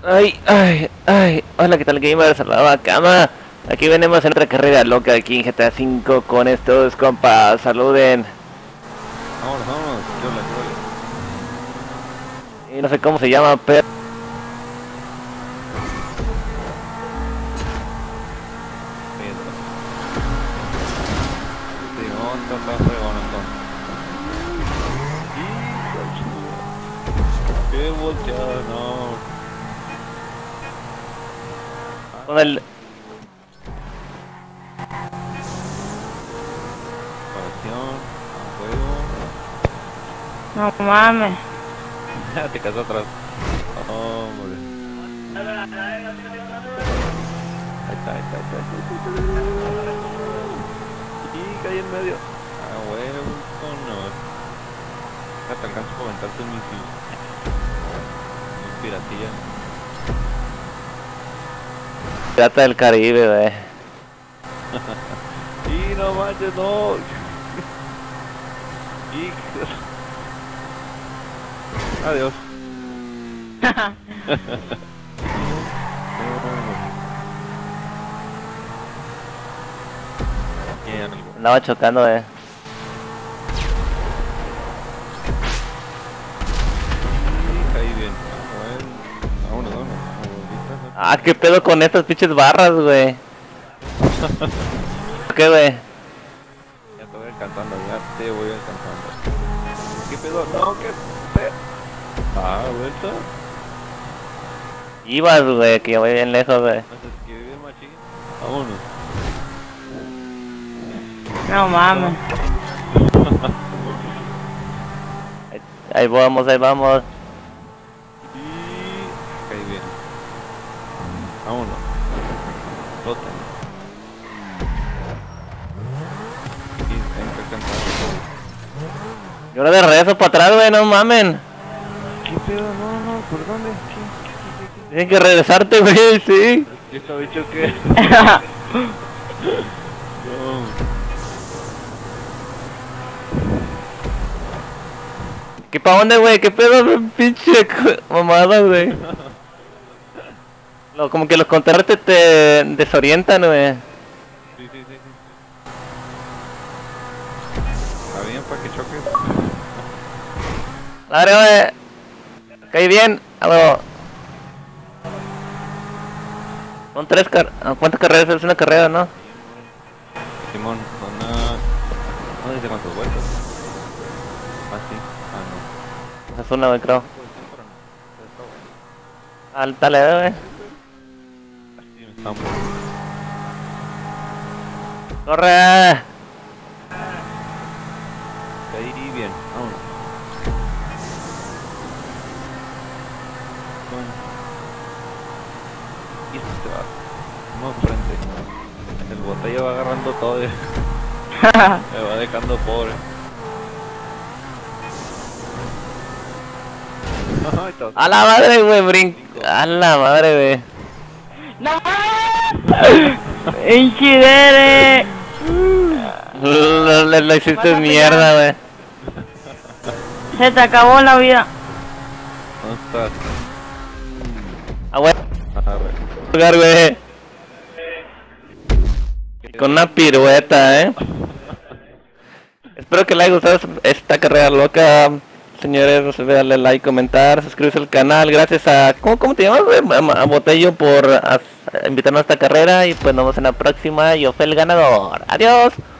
Ay, ay, ay. Hola, ¿qué tal, gamers? La cama. Aquí venimos en otra carrera loca aquí en GTA V con estos compas. Saluden. Vámonos, vámonos. ¿Qué onda, Y no sé cómo se llama, pero... Pedro? Simón, toca fregón entonces. ¡Qué volteada! No. Con el... Preparación, a juego. No mames. Ya te casó atrás. Hombre. Ahí está. Y caí en medio. Ah, bueno, no. Ya te alcanzo a comentar tus misiles. Piratilla. Pirata del Caribe, wey. Y no manches, no. Y... Adiós. Andaba chocando, Caí bien. Bueno, vámonos. Ah, qué pedo con estas pinches barras, wey. ¿Qué, wey? Ya te voy alcanzando. ¿Qué pedo? No, qué pedo. Ah, vuelta. Ibas, wey, que yo voy bien lejos, wey. No se esquive bien machín. Vámonos. No mames. Ahí vamos, ahí vamos. Y... caí bien. Vámonos. Flota. Y tengo que alcanzar. Y ahora de regreso para atrás, wey, no mamen. ¿Qué pedo? No, ¿por dónde? ¿Qué? Tienes que regresarte, wey, sí. ¿Qué está bicho qué? No. ¿Qué pa' dónde, wey? ¿Qué pedo, pinche mamada, wey? Como que los contrarrestes te desorientan, wey. Sí. Está bien para que choques. Madre, wey. Caí bien. Algo. Son tres ¿cuántas carreras? Es una carrera, ¿no? Simón, no dice cuántas vueltas. Ah, sí. Ah, no. Es una, wey, creo. Dale, wey. Así me estamos. ¡Corre! Caí bien. Vámonos. Y este va. No, frente. El botella va agarrando todo. Me va dejando pobre. Ay, todo. ¡A la madre, wey! ¡A la madre, wey! No mames. Inchidere. Lo hiciste mierda, wey. Se te acabó la vida. ¿Dónde estás? Ah, wey. Arre. Lugar, wey. Con una pirueta, Espero que les haya gustado esta carrera loca. Señores, no se olviden darle like, comentar, suscribirse al canal. Gracias a... ¿Cómo te llamas, güey? A Botello por invitarnos a esta carrera. Y pues nos vemos en la próxima. Yo fui el ganador. Adiós.